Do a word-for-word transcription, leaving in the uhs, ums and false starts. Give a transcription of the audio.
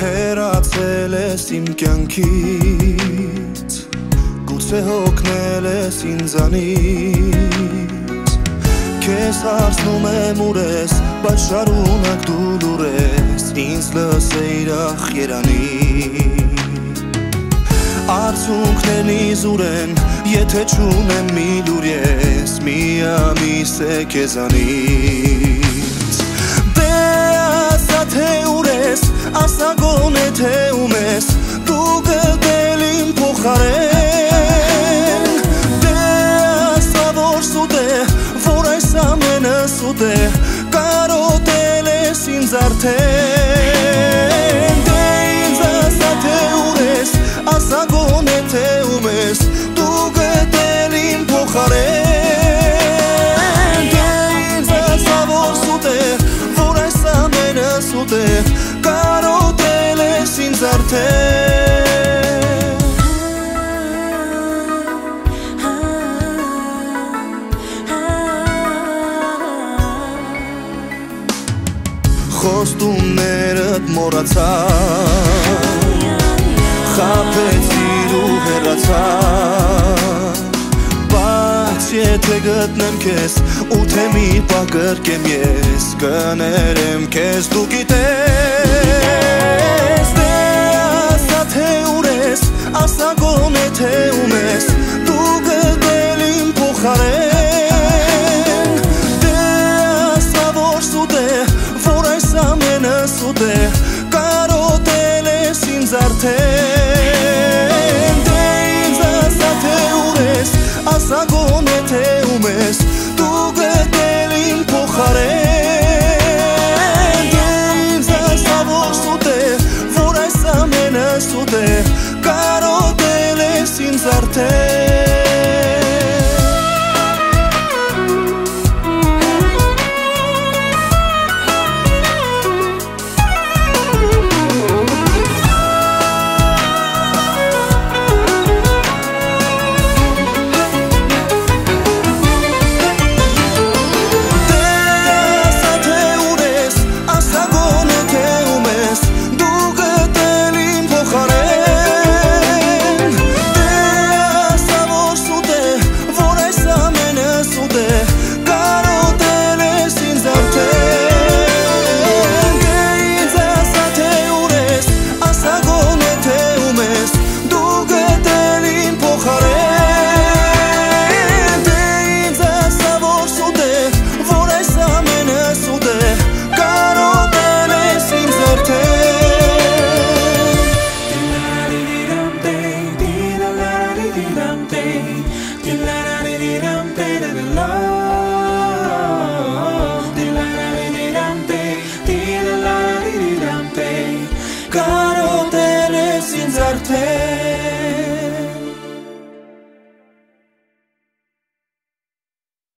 Հեռացել ես իմ կյանքից, գուցե հոգնել ես ինձանից, Քեզ հարցնում եմ ուր ես, բայց շարունակ դու լուր ես, ինձ լսեիր ախ երանի Արցունքներնից ուր են, եթե չունեմ մի լուր ես, միամիս է քեզանից Դե ասա թե ուր ես, ասա գոնե թե ում ես, դու գտել իմ փոխարեն Դե ասա որ սուտ է, որ այս ամենը սուտ է, կարոտել ես ինձ արդեն Դե ինձ ասա թե ուր ես, ասա գոնե թե ում ես, դու գտել իմ փոխարեն Դե ինձ ասա որ սուտ է, որ այս ամենը սուտ է, կարոտել ես ինձ արդեն Խոստումներդ մոռացա Խաբեցիր ու հեռացա Բայց եթե գտնեմ քեզ ու թե մի պահ կրկեմ ես Կներեմ քեզ դու գիտես Դե ասա թե ուր ես, ասա գոնե թե ում ես Դու գտել իմ փոխարեն Դե ասա որ սուտ է, որ այս ամենը սուտ է Կարոտել ես ինձ արդեն Դե ինձ ասա թե ուր ես, ասա գոնե թե ում ես Դու գտել իմ փոխարեն Դե ինձ ասա որ սուտ է, որ այս ամենը սուտ է Կարոտել ես ինձ արդեն Կարոտել ես ինձ արդեն